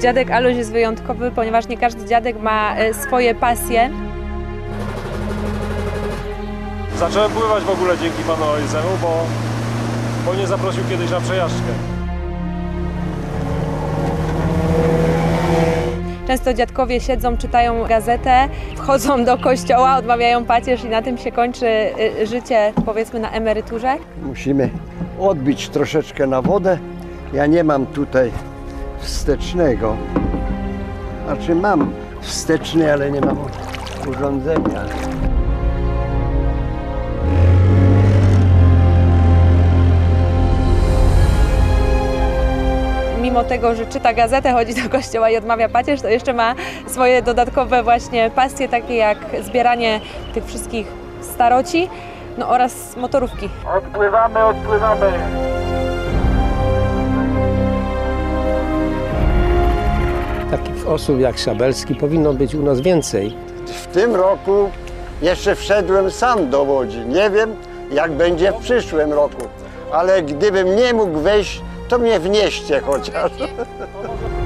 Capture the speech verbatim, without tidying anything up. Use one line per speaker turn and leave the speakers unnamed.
Dziadek Aloś jest wyjątkowy, ponieważ nie każdy dziadek ma swoje pasje.
Zacząłem pływać w ogóle dzięki panu Alojzemu, bo, bo mnie zaprosił kiedyś na przejażdżkę.
Często dziadkowie siedzą, czytają gazetę, wchodzą do kościoła, odmawiają pacierz i na tym się kończy życie, powiedzmy, na emeryturze.
Musimy odbić troszeczkę na wodę. Ja nie mam tutaj wstecznego. Znaczy mam wsteczny, ale nie mam urządzenia.
Mimo tego, że czyta gazetę, chodzi do kościoła i odmawia pacierz, to jeszcze ma swoje dodatkowe właśnie pasje, takie jak zbieranie tych wszystkich staroci, no oraz motorówki.
Odpływamy, odpływamy.
Takich osób jak Szabelski powinno być u nas więcej.
W tym roku jeszcze wszedłem sam do Łodzi. Nie wiem, jak będzie w przyszłym roku, ale gdybym nie mógł wejść, to mnie wnieście chociaż.